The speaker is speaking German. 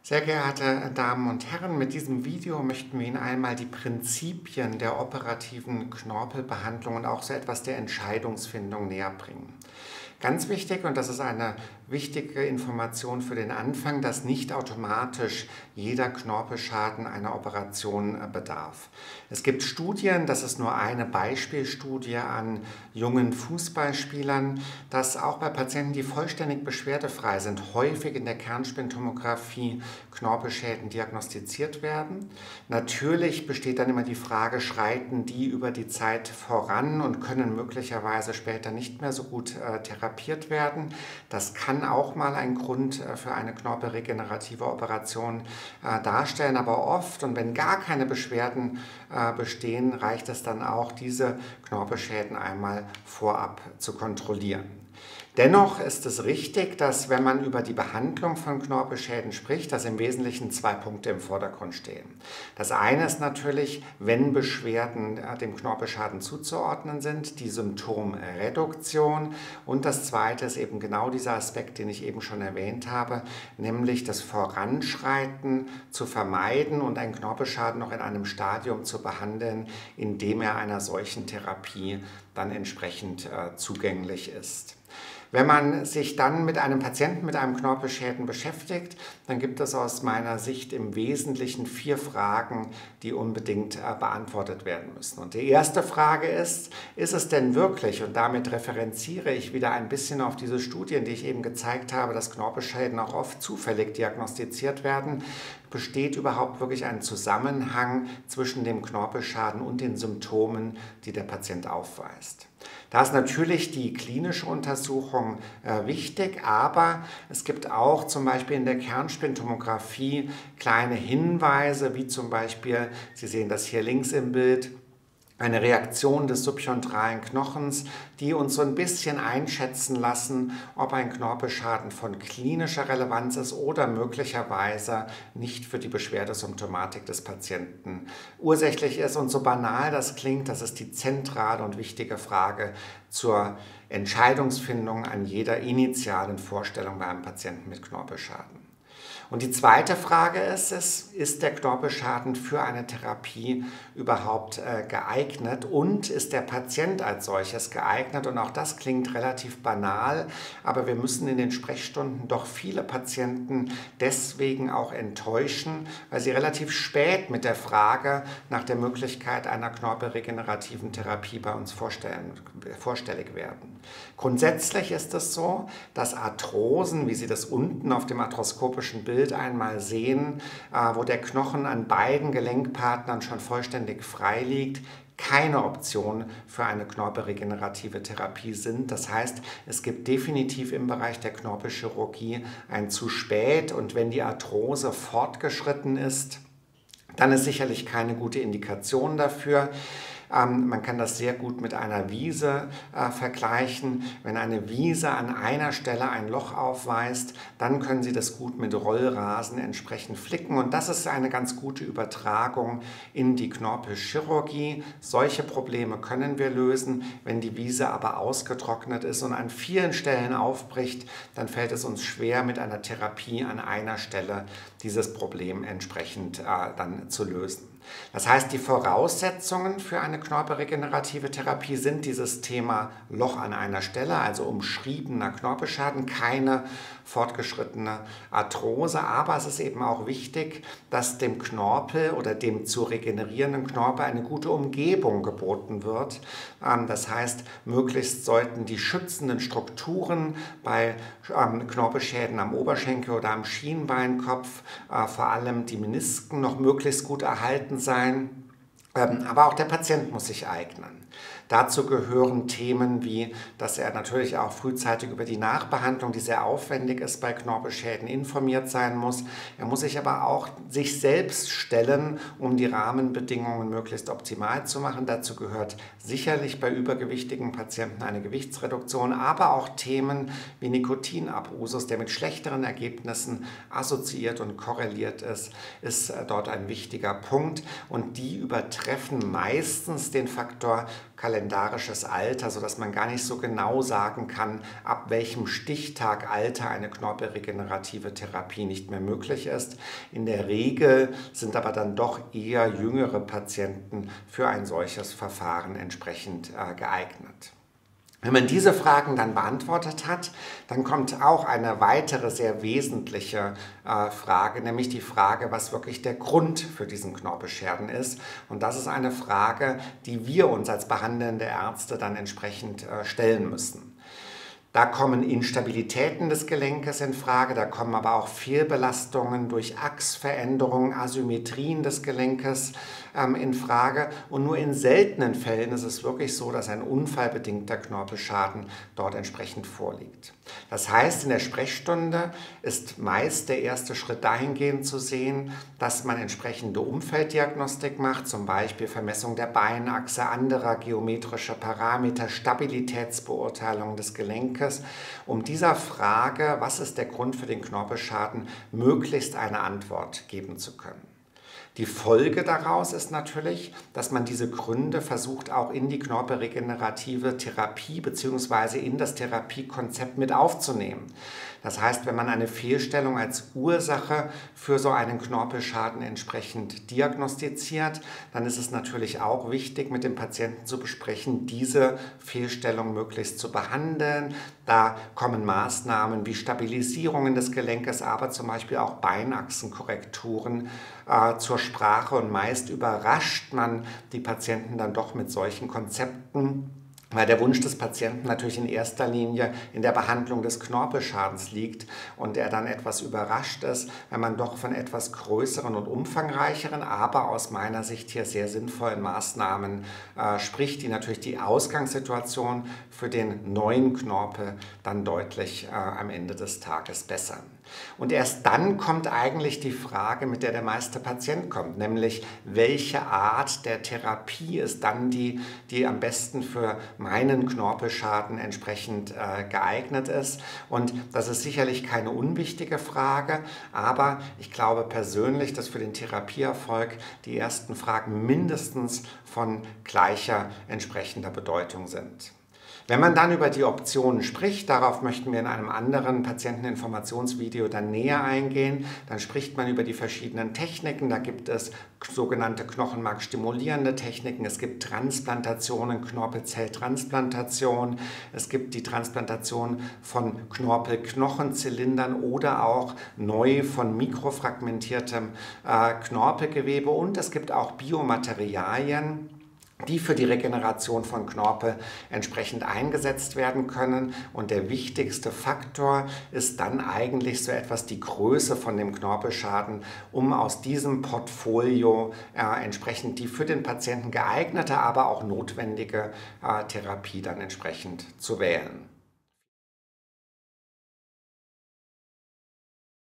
Sehr geehrte Damen und Herren, mit diesem Video möchten wir Ihnen einmal die Prinzipien der operativen Knorpelbehandlung und auch so etwas der Entscheidungsfindung näher bringen. Ganz wichtig, und das ist eine wichtige Information für den Anfang, dass nicht automatisch jeder Knorpelschaden einer Operation bedarf. Es gibt Studien, das ist nur eine Beispielstudie an jungen Fußballspielern, dass auch bei Patienten, die vollständig beschwerdefrei sind, häufig in der Kernspintomographie Knorpelschäden diagnostiziert werden. Natürlich besteht dann immer die Frage, schreiten die über die Zeit voran und können möglicherweise später nicht mehr so gut therapiert werden. Das kann auch mal ein Grund für eine knorpelregenerative Operation darstellen, aber oft und wenn gar keine Beschwerden bestehen, reicht es dann auch, diese Knorpelschäden einmal vorab zu kontrollieren. Dennoch ist es richtig, dass wenn man über die Behandlung von Knorpelschäden spricht, dass im Wesentlichen zwei Punkte im Vordergrund stehen. Das eine ist natürlich, wenn Beschwerden dem Knorpelschaden zuzuordnen sind, die Symptomreduktion, und das zweite ist eben genau dieser Aspekt, den ich eben schon erwähnt habe, nämlich das Voranschreiten zu vermeiden und einen Knorpelschaden noch in einem Stadium zu behandeln, in dem er einer solchen Therapie dann entsprechend zugänglich ist. Wenn man sich dann mit einem Patienten mit einem Knorpelschäden beschäftigt, dann gibt es aus meiner Sicht im Wesentlichen 4 Fragen, die unbedingt beantwortet werden müssen. Und die erste Frage ist es denn wirklich, und damit referenziere ich wieder ein bisschen auf diese Studien, die ich eben gezeigt habe, dass Knorpelschäden auch oft zufällig diagnostiziert werden, besteht überhaupt wirklich ein Zusammenhang zwischen dem Knorpelschaden und den Symptomen, die der Patient aufweist. Da ist natürlich die klinische Untersuchung wichtig, aber es gibt auch zum Beispiel in der Kernspintomographie kleine Hinweise, wie zum Beispiel, Sie sehen das hier links im Bild, eine Reaktion des subchondralen Knochens, die uns so ein bisschen einschätzen lassen, ob ein Knorpelschaden von klinischer Relevanz ist oder möglicherweise nicht für die Beschwerdesymptomatik des Patienten ursächlich ist. Und so banal das klingt, das ist die zentrale und wichtige Frage zur Entscheidungsfindung an jeder initialen Vorstellung bei einem Patienten mit Knorpelschaden. Und die zweite Frage ist der Knorpelschaden für eine Therapie überhaupt geeignet und ist der Patient als solches geeignet? Und auch das klingt relativ banal, aber wir müssen in den Sprechstunden doch viele Patienten deswegen auch enttäuschen, weil sie relativ spät mit der Frage nach der Möglichkeit einer knorpelregenerativen Therapie bei uns vorstellig werden. Grundsätzlich ist es so, dass Arthrosen, wie Sie das unten auf dem arthroskopischen Bild einmal sehen, wo der Knochen an beiden Gelenkpartnern schon vollständig frei liegt, keine Option für eine knorpelregenerative Therapie sind. Das heißt, es gibt definitiv im Bereich der Knorpelchirurgie ein zu spät, und wenn die Arthrose fortgeschritten ist, dann ist sicherlich keine gute Indikation dafür. Man kann das sehr gut mit einer Wiese vergleichen. Wenn eine Wiese an einer Stelle ein Loch aufweist, dann können Sie das gut mit Rollrasen entsprechend flicken. Und das ist eine ganz gute Übertragung in die Knorpelchirurgie. Solche Probleme können wir lösen. Wenn die Wiese aber ausgetrocknet ist und an vielen Stellen aufbricht, dann fällt es uns schwer, mit einer Therapie an einer Stelle dieses Problem entsprechend dann zu lösen. Das heißt, die Voraussetzungen für eine knorpelregenerative Therapie sind dieses Thema Loch an einer Stelle, also umschriebener Knorpelschaden, keine fortgeschrittene Arthrose, aber es ist eben auch wichtig, dass dem Knorpel oder dem zu regenerierenden Knorpel eine gute Umgebung geboten wird. Das heißt, möglichst sollten die schützenden Strukturen bei Knorpelschäden am Oberschenkel oder am Schienbeinkopf, vor allem die Menisken, noch möglichst gut erhalten sein. Aber auch der Patient muss sich eignen. Dazu gehören Themen wie, dass er natürlich auch frühzeitig über die Nachbehandlung, die sehr aufwendig ist bei Knorpelschäden, informiert sein muss. Er muss sich aber auch sich selbst stellen, um die Rahmenbedingungen möglichst optimal zu machen. Dazu gehört sicherlich bei übergewichtigen Patienten eine Gewichtsreduktion, aber auch Themen wie Nikotinabusus, der mit schlechteren Ergebnissen assoziiert und korreliert ist dort ein wichtiger Punkt. Und die übertreffen meistens den Faktor kalendarisches Alter, sodass man gar nicht so genau sagen kann, ab welchem Stichtag Alter eine knorpelregenerative Therapie nicht mehr möglich ist. In der Regel sind aber dann doch eher jüngere Patienten für ein solches Verfahren entsprechend geeignet. Wenn man diese Fragen dann beantwortet hat, dann kommt auch eine weitere sehr wesentliche Frage, nämlich die Frage, was wirklich der Grund für diesen Knorpelschaden ist. Und das ist eine Frage, die wir uns als behandelnde Ärzte dann entsprechend stellen müssen. Da kommen Instabilitäten des Gelenkes in Frage, da kommen aber auch Fehlbelastungen durch Achsveränderungen, Asymmetrien des Gelenkes in Frage. Und nur in seltenen Fällen ist es wirklich so, dass ein unfallbedingter Knorpelschaden dort entsprechend vorliegt. Das heißt, in der Sprechstunde ist meist der erste Schritt dahingehend zu sehen, dass man entsprechende Umfelddiagnostik macht, zum Beispiel Vermessung der Beinachse, anderer geometrischer Parameter, Stabilitätsbeurteilung des Gelenkes, um dieser Frage, was ist der Grund für den Knorpelschaden, möglichst eine Antwort geben zu können. Die Folge daraus ist natürlich, dass man diese Gründe versucht auch in die knorpelregenerative Therapie bzw. in das Therapiekonzept mit aufzunehmen. Das heißt, wenn man eine Fehlstellung als Ursache für so einen Knorpelschaden entsprechend diagnostiziert, dann ist es natürlich auch wichtig, mit dem Patienten zu besprechen, diese Fehlstellung möglichst zu behandeln. Da kommen Maßnahmen wie Stabilisierungen des Gelenkes, aber zum Beispiel auch Beinachsenkorrekturen zur Sprache, und meist überrascht man die Patienten dann doch mit solchen Konzepten, weil der Wunsch des Patienten natürlich in erster Linie in der Behandlung des Knorpelschadens liegt und er dann etwas überrascht ist, wenn man doch von etwas größeren und umfangreicheren, aber aus meiner Sicht hier sehr sinnvollen Maßnahmen spricht, die natürlich die Ausgangssituation für den neuen Knorpel dann deutlich am Ende des Tages bessern. Und erst dann kommt eigentlich die Frage, mit der meiste Patient kommt, nämlich welche Art der Therapie ist dann die am besten für meinen Knorpelschaden entsprechend geeignet ist. Und das ist sicherlich keine unwichtige Frage, aber ich glaube persönlich, dass für den Therapieerfolg die ersten Fragen mindestens von gleicher entsprechender Bedeutung sind. Wenn man dann über die Optionen spricht, darauf möchten wir in einem anderen Patienteninformationsvideo dann näher eingehen, dann spricht man über die verschiedenen Techniken. Da gibt es sogenannte knochenmarkstimulierende Techniken, es gibt Transplantationen, Knorpelzelltransplantation, es gibt die Transplantation von Knorpelknochenzylindern oder auch neu von mikrofragmentiertem Knorpelgewebe, und es gibt auch Biomaterialien, die für die Regeneration von Knorpel entsprechend eingesetzt werden können. Und der wichtigste Faktor ist dann eigentlich so etwas die Größe von dem Knorpelschaden, um aus diesem Portfolio entsprechend die für den Patienten geeignete, aber auch notwendige Therapie dann entsprechend zu wählen.